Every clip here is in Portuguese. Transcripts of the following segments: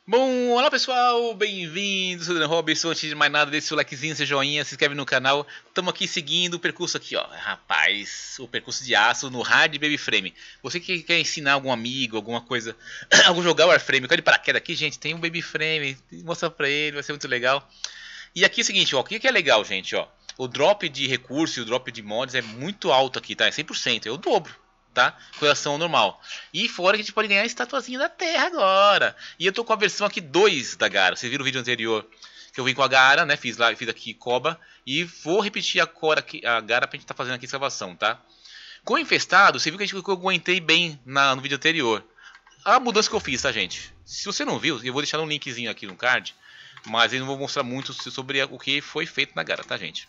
Bom, olá pessoal, bem-vindos, eu sou o Robson. Antes de mais nada, deixa seu likezinho, seu joinha, se inscreve no canal. Estamos aqui seguindo o percurso aqui, ó. Rapaz, o percurso de aço no Hard Baby Frame. Você que quer ensinar algum amigo, alguma coisa, algum jogar o Warframe, quer de paraquedas aqui, gente, tem um Baby Frame, mostra pra ele, vai ser muito legal. E aqui é o seguinte, ó, o que é legal, gente, ó. O drop de recursos e o drop de mods é muito alto aqui, tá? É 100%, é o dobro, tá? Com relação ao normal. E fora que a gente pode ganhar a estatuazinha da Terra agora. E eu tô com a versão aqui 2 da Gara. Vocês viram o vídeo anterior que eu vim com a Gara, né? Fiz aqui Coba. E vou repetir a Gara pra gente tá fazendo aqui escavação, tá? Com o infestado, você viu que eu aguentei bem no vídeo anterior. A mudança que eu fiz, tá, gente? Se você não viu, eu vou deixar um linkzinho aqui no card. Mas eu não vou mostrar muito sobre o que foi feito na Gara, tá, gente?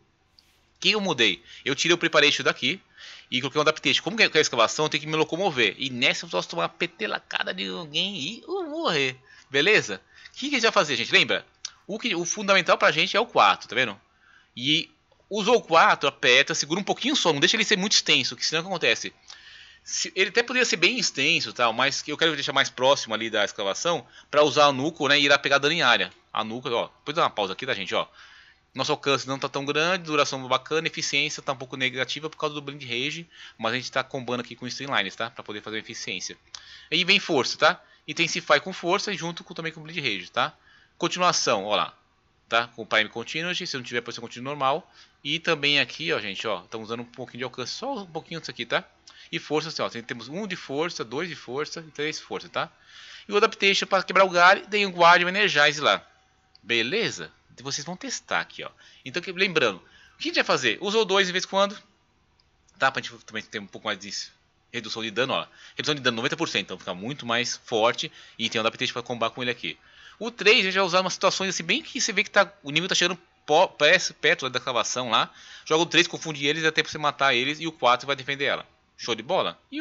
O que eu mudei? Eu tirei o Preparation daqui e coloquei um Adaptation. Como que é a escavação, eu tenho que me locomover. E nessa eu posso tomar uma petelacada de alguém e morrer. Beleza? O que a gente vai fazer, gente? Lembra? O fundamental pra gente é o 4, tá vendo? E usou o 4, aperta, segura um pouquinho só. Não deixa ele ser muito extenso, que senão o que acontece? Ele até poderia ser bem extenso, tal, mas eu quero deixar mais próximo ali da escavação para usar a nuco, né, e irá pegar dano em área. A nuco, ó, depois dá uma pausa aqui, tá, gente, ó. Nosso alcance não está tão grande, duração bacana, eficiência está um pouco negativa por causa do Blind Rage, mas a gente está combando aqui com Streamlines, tá? Para poder fazer eficiência. Aí vem força, tá? Intensify com força e junto também com Blind Rage, tá? Continuação, ó lá, tá? Com Prime Continuity, se não tiver pode ser contínuo normal. E também aqui, ó, gente, ó, estamos usando um pouquinho de alcance, só um pouquinho disso aqui, tá? E força, assim, ó, temos 1 de força, 2 de força e 3 de força, tá? E o Adaptation para quebrar o galho, tem o Guardian Energize lá. Beleza? Vocês vão testar aqui, ó. Então, lembrando, o que a gente vai fazer? Usou 2 de vez em quando, tá? Pra gente também ter um pouco mais de redução de dano, ó. Redução de dano 90%, então fica muito mais forte. E tem um adaptation para combar com ele aqui. O 3 a gente vai usar umas situações assim, bem que você vê que o nível tá chegando perto da escavação lá. Joga o 3, confunde eles até pra você matar eles. E o 4 vai defender ela. Show de bola? E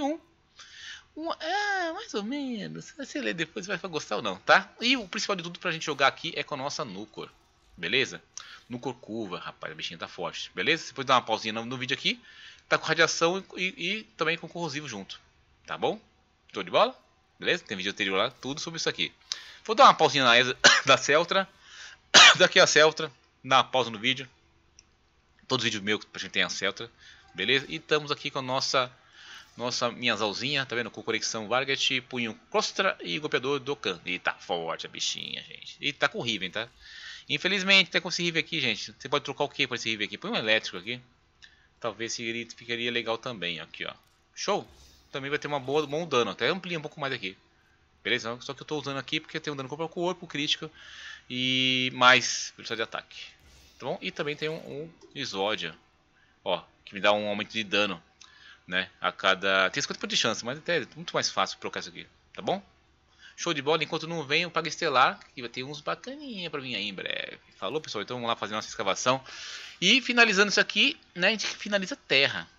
mais ou menos. Se você ler depois vai gostar ou não, tá? E o principal de tudo pra gente jogar aqui é com a nossa Nucor. Beleza? Nucor curva, rapaz, a bichinha tá forte. Beleza? Depois dá uma pausinha no vídeo aqui. Tá com radiação e também com corrosivo junto. Tá bom? Show de bola? Beleza? Tem vídeo anterior lá, tudo sobre isso aqui. Vou dar uma pausinha na da Celtra. Daqui a Celtra. Dá uma pausa no vídeo. Todos os vídeos meus pra gente ter a Celtra. Beleza? E estamos aqui com a nossa minhazalzinha, tá vendo? Com conexão Varget, punho Costra e golpeador Dokkan. E tá forte a bichinha, gente. E tá com o Riven, tá? Infelizmente, tá com esse Riven aqui, gente. Você pode trocar o que para esse Riven aqui? Põe um elétrico aqui. Talvez ficaria legal também, aqui, ó. Show! Também vai ter bom dano. Até amplia um pouco mais aqui. Beleza? Só que eu tô usando aqui porque tem um dano corpo a corpo, crítico e mais velocidade de ataque. Tá bom? E também tem um Exódia, ó, que me dá um aumento de dano, né? A cada... Tem 50% de chance, mas até é muito mais fácil trocar isso aqui, tá bom? Show de bola, enquanto não vem o Paga Estelar, que vai ter uns bacaninha pra vir aí em breve. Falou, pessoal? Então vamos lá fazer nossa escavação. E finalizando isso aqui, né, a gente finaliza a terra.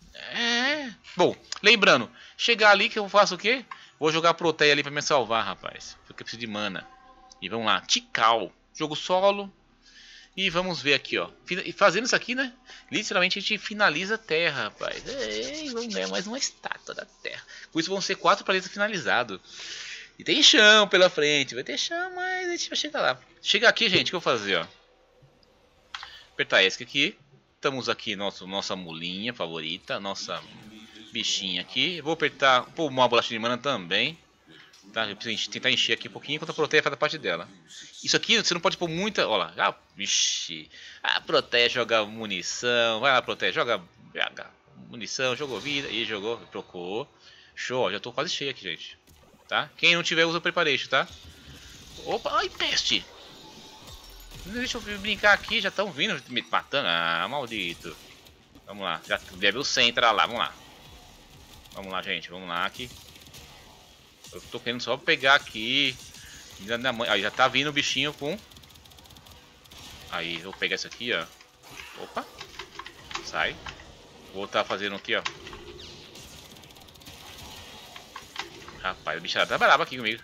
Bom, lembrando, chegar ali que eu faço o quê? Vou jogar Proteia ali pra me salvar, rapaz. Porque eu preciso de mana. E vamos lá, Tikal. Jogo solo. E vamos ver aqui, ó. E fazendo isso aqui, né? Literalmente a gente finaliza a terra, rapaz. Vamos ganhar mais uma estátua da terra. Com isso vão ser 4 planetas finalizados. E tem chão pela frente. Vai ter chão, mas a gente vai chegar lá. Chegar aqui, gente, o que eu vou fazer, ó? Apertar esse aqui. Estamos aqui, nossa mulinha favorita. Nossa bichinha aqui. Eu vou apertar uma bolacha de mana também. Tá? Eu preciso tentar encher aqui um pouquinho enquanto a Proteia faz a parte dela. Isso aqui você não pode pôr muita. Olha lá. Vixe. A Proteia joga munição. Vai lá, Proteia. Joga munição. Jogou vida. E jogou. Trocou. Show. Já tô quase cheio aqui, gente. Tá? Quem não tiver usa o Preparation, tá? Opa, ai, peste! Deixa eu brincar aqui, já estão vindo me matando. Ah, maldito. Vamos lá, já level 100, entra lá, vamos lá. Vamos lá, gente, vamos lá aqui. Eu tô querendo só pegar aqui. Aí já tá vindo o bichinho com... Aí, vou pegar isso aqui, ó. Opa. Sai. Vou estar fazendo aqui, ó. Rapaz, o bicho tá bravo aqui comigo.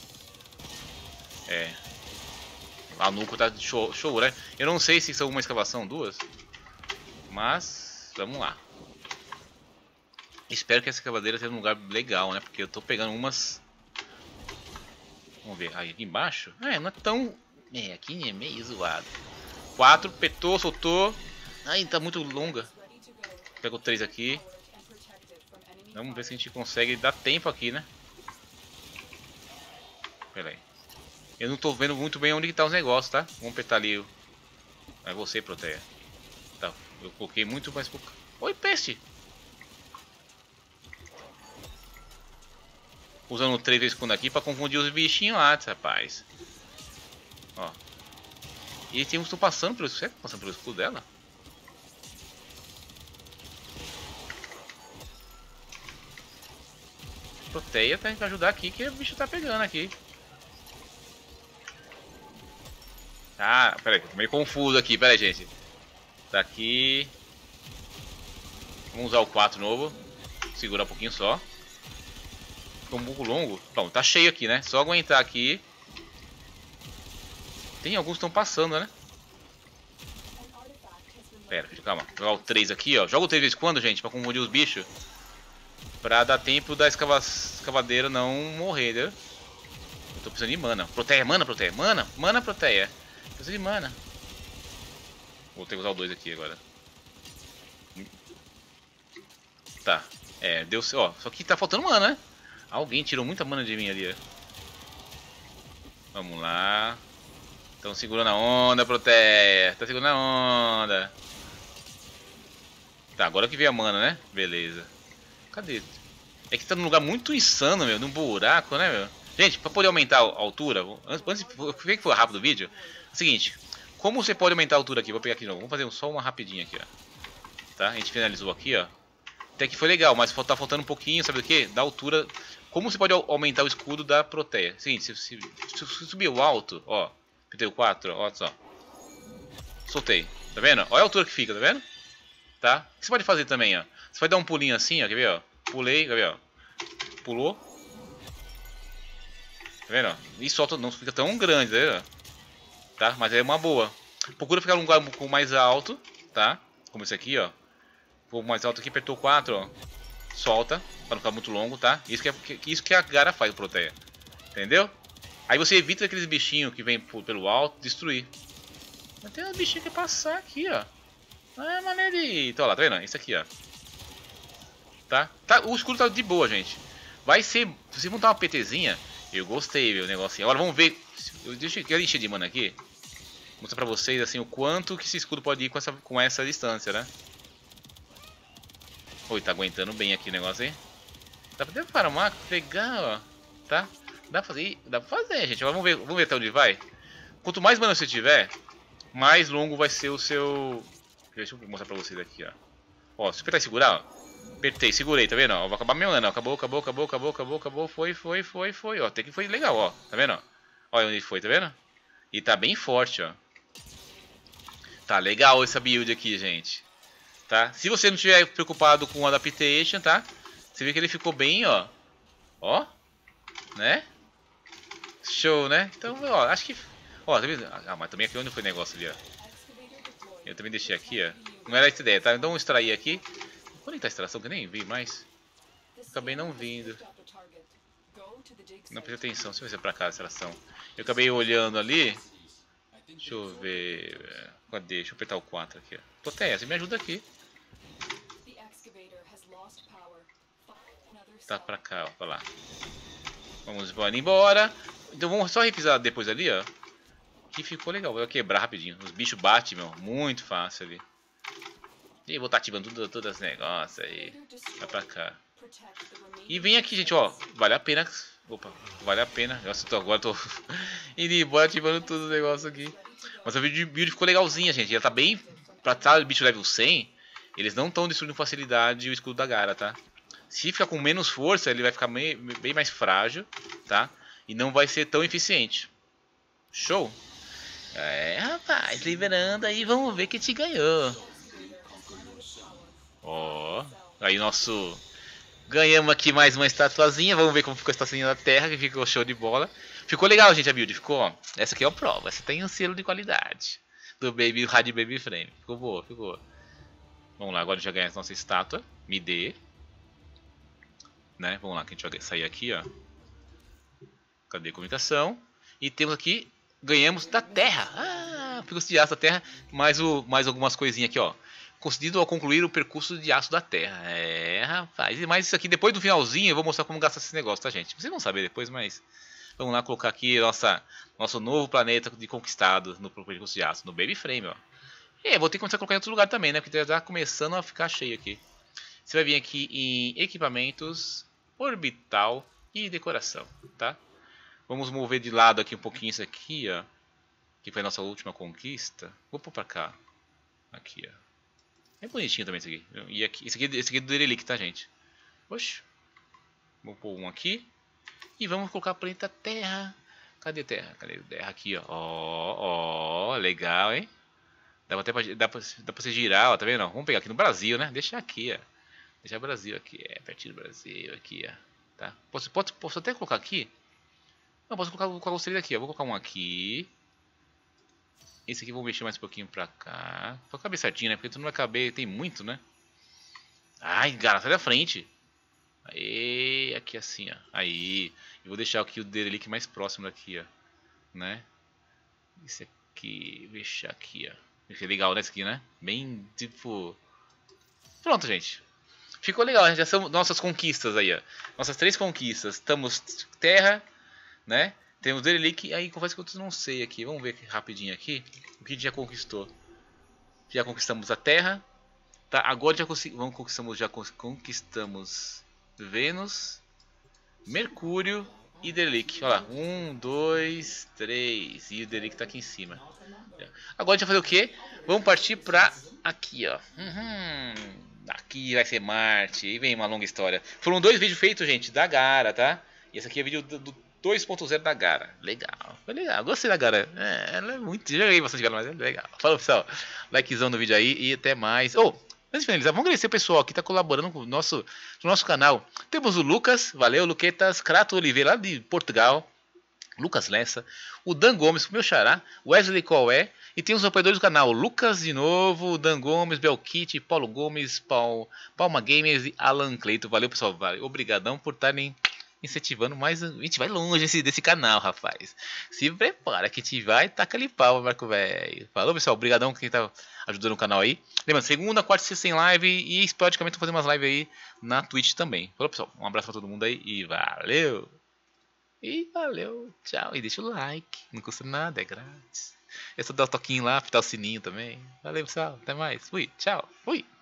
A Nuco tá show, né? Eu não sei se são uma escavação ou duas. Mas, vamos lá. Espero que essa escavadeira seja um lugar legal, né? Porque eu tô pegando umas Vamos ver. Aí, aqui embaixo. É, não é tão... É, aqui é meio zoado. 4, apertou, soltou. Ai, tá muito longa. Pegou 3 aqui. Vamos ver se a gente consegue dar tempo aqui, né? Pera aí. Eu não tô vendo muito bem onde que tá os negócios, tá? Vamos apertar ali. É você, Proteia. Tá, eu coloquei muito mais pouco. Oi, peste! Usando 3 vezes escudo aqui pra confundir os bichinhos lá, rapaz. Ó. E eles estão passando pelo... Será que passando pelo escudo dela? Proteia tem que ajudar aqui, que o bicho tá pegando aqui. Ah, peraí, tô meio confuso aqui, peraí, gente. Tá aqui. Vamos usar o 4 novo. Segurar um pouquinho só. Ficou um pouco longo. Bom, tá cheio aqui, né? Só aguentar aqui. Tem alguns que estão passando, né? Pera, calma. Vou jogar o 3 aqui, ó. Joga o 3 vezes quando, gente? Pra confundir os bichos. Pra dar tempo da escavadeira não morrer, entendeu? Eu tô precisando de mana. Proteia, mana, proteia. Mana, mana, proteia. Preciso de mana. Vou ter que usar o 2 aqui agora. Tá. É, deu... Ó, só que tá faltando mana, né? Alguém tirou muita mana de mim ali, ó. Vamos lá. Estão segurando a onda, Proteia. Tá segurando a onda. Tá, agora que veio a mana, né? Beleza. Cadê? É que tá num lugar muito insano, meu. Num buraco, né, meu? Gente, pra poder aumentar a altura... Antes que foi rápido o vídeo. É o seguinte. Como você pode aumentar a altura aqui? Vou pegar aqui de novo. Vamos fazer só uma rapidinha aqui, ó. Tá? A gente finalizou aqui, ó. Até que foi legal, mas tá faltando um pouquinho, sabe do que? Da altura. Como você pode aumentar o escudo da Proteia? Seguinte, se subir o alto, ó. Apertei o 4, ó só. Soltei. Tá vendo? Olha a altura que fica, tá vendo? Tá? O que você pode fazer também, ó? Você vai dar um pulinho assim, ó. Quer ver, ó? Pulei, quer ver, ó? Pulou. Tá vendo, ó? E solta, não fica tão grande, tá vendo? Tá? Mas é uma boa. Procura ficar num lugar um pouco mais alto, tá? Como esse aqui, ó. Um pouco mais alto aqui, apertou 4, ó. Solta, pra não ficar muito longo, tá? Isso que a Gara faz, o Proteia. Entendeu? Aí você evita aqueles bichinhos que vem pelo alto destruir. Mas tem uns bichinhos que passar aqui, ó. Ah, maneiro. Então, lá, tá vendo? Isso aqui, ó. Tá? O escudo tá de boa, gente. Vai ser... Se você montar uma PTzinha... Eu gostei, meu negocinho. Agora vamos ver... Deixa eu encher de mana aqui. Vou mostrar pra vocês, assim, o quanto que esse escudo pode ir com essa distância, né? Oi, tá aguentando bem aqui o negócio, hein? Dá pra farmar, legal, ó. Tá? Dá pra fazer, gente. Agora vamos ver até onde vai. Quanto mais mana você tiver, mais longo vai ser o seu... Deixa eu mostrar pra vocês aqui, ó. Ó, se apertar e segurar, ó. Apertei, segurei, tá vendo? Ó, vai acabar minha mana, ó. Acabou. Foi. Ó, até que foi legal, ó. Tá vendo, ó? Olha onde foi, tá vendo? E tá bem forte, ó. Tá legal essa build aqui, gente. Tá? Se você não estiver preocupado com o adaptation, tá? Você vê que ele ficou bem, ó. Ó. Né? Show, né? Então, ó, acho que... Ó, tá vendo? Ah, mas também aqui onde foi o negócio ali, ó. Eu também deixei aqui, ó. Não era essa ideia, tá? Então vamos extrair aqui. Quando tá a extração? Que eu nem vi mais. Acabei não vindo. Não prestei atenção. Deixa eu ver se é pra cá a extração. Eu acabei olhando ali. Deixa eu ver... Cadê? Deixa eu apertar o 4 aqui, ó. Proteia, você me ajuda aqui. Tá pra cá, ó. Pra lá. Vamos embora. Então vamos só revisar depois ali, ó. Que ficou legal. Vou quebrar rapidinho. Os bichos batem, meu. Muito fácil ali. E vou estar ativando todos os negócios aí. Vai pra cá. E vem aqui, gente, ó. Vale a pena. Opa, vale a pena. Nossa, agora tô indo embora ativando todos os negócios aqui. Mas a build ficou legalzinha, gente. Ela tá bem... Pra estar o bicho level 100, eles não estão destruindo com facilidade o escudo da Gara, tá? Se ficar com menos força, ele vai ficar bem mais frágil, tá? E não vai ser tão eficiente. Show? É, rapaz, liberando aí, vamos ver que te ganhou. Ó, aí nosso... Ganhamos aqui mais uma estatuazinha, vamos ver como ficou a estatuazinha da Terra, que ficou show de bola. Ficou legal, gente, a build, ficou, ó. Essa aqui é a prova, essa tem um selo de qualidade. Do Rádio Baby Frame. Ficou boa, ficou. Vamos lá, agora já ganhamos nossa estátua. Me dê. Né? Vamos lá, que a gente vai sair aqui, ó. Cadê a comunicação? E temos aqui, ganhamos da Terra. Percurso de aço da Terra, mais algumas coisinhas aqui, ó. Concedido ao concluir o percurso de aço da Terra. Rapaz. Mas isso aqui, depois do finalzinho, eu vou mostrar como gastar esse negócio, tá, gente? Vocês vão saber depois, mas... Vamos lá colocar aqui nosso novo planeta de conquistado no percurso de aço, no Baby Frame, ó. E vou ter que começar a colocar em outro lugar também, né? Porque já tá começando a ficar cheio aqui. Você vai vir aqui em Equipamentos, Orbital e Decoração, tá? Vamos mover de lado aqui um pouquinho isso aqui, ó. Que foi a nossa última conquista. Vou pôr pra cá. Aqui, ó. É bonitinho também isso aqui. E aqui, esse aqui é do Derelict, tá, gente? Oxe. Vou pôr um aqui. E vamos colocar o planeta Terra. Cadê Terra? Cadê Terra? Aqui, ó. Ó, legal, hein? Dá pra você girar, ó, tá vendo? Vamos pegar aqui no Brasil, né? Deixar aqui, ó. Deixar o Brasil aqui, pertinho do Brasil, aqui, ó. Tá? Posso até colocar aqui? Não, posso colocar o daqui, ó. Vou colocar um aqui. Esse aqui vou mexer mais um pouquinho pra cá. Pra caber certinho, né? Porque tu não vai caber, tem muito, né? Ai, cara, sai da frente. Aí, aqui assim, ó. Aí, eu vou deixar aqui o Derelict mais próximo daqui, ó. Né? Esse aqui, vou deixar aqui, ó. Fica legal, né? Esse aqui, né? Bem, tipo... Pronto, gente. Ficou legal, já são nossas conquistas aí, ó. Nossas 3 conquistas. Estamos Terra, né? Temos Derelict, aí confesso que eu não sei aqui. Vamos ver aqui, rapidinho aqui. O que a gente já conquistou. Já conquistamos a Terra. Tá, agora já conquistamos Vênus, Mercúrio e Derelict. Olha lá, 1, 2, 3. E o Derelict tá aqui em cima. Agora a gente vai fazer o que? Vamos partir pra aqui, ó. Aqui vai ser Marte. E vem uma longa história. Foram 2 vídeos feitos, gente, da Gara, tá? E esse aqui é o vídeo do 2.0 da Gara. Legal, foi legal. Gostei da Gara. Ela é muito... Joguei bastante Gara, mas é legal. Falou, pessoal. Likezão no vídeo aí e até mais. Antes de finalizar, vamos agradecer o pessoal que está colaborando com o nosso canal. Temos o Lucas, valeu, Luquetas, Crato Oliveira, lá de Portugal. Lucas Lessa, o Dan Gomes, meu xará, Wesley Coé, e tem os apoiadores do canal, Lucas de novo, Dan Gomes, Belkit, Paulo Gomes, Palma Gamers e Alan Cleito. Valeu, pessoal, valeu, obrigadão por estarem incentivando mais. A gente vai longe desse canal, rapaz. Se prepara que a gente vai tacar ali pau, Marco velho. Falou, pessoal, obrigadão quem tá ajudando o canal aí. Lembrando, segunda, quarta e sexta em live e esporadicamente tô fazendo umas lives aí na Twitch também. Falou, pessoal, um abraço pra todo mundo aí e valeu! E valeu, tchau. E deixa o like, não custa nada, é grátis. É só dar o toquinho lá, apertar o sininho também. Valeu, pessoal, até mais. Fui, tchau, fui.